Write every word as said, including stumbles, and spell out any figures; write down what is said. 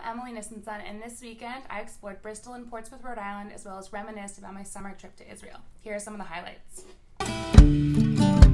Emily Nissenson, and this weekend I explored Bristol and Portsmouth, Rhode Island, as well as reminisced about my summer trip to Israel. Here are some of the highlights.